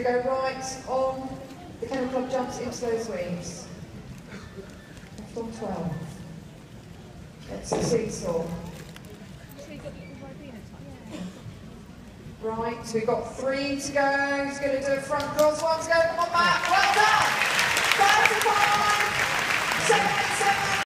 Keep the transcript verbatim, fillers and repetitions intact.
go right on the Kennel Club jumps into those weeds. Left on twelve. It's the seesaw. Right, so we've got three to go. Who's going to do a front cross? One to go.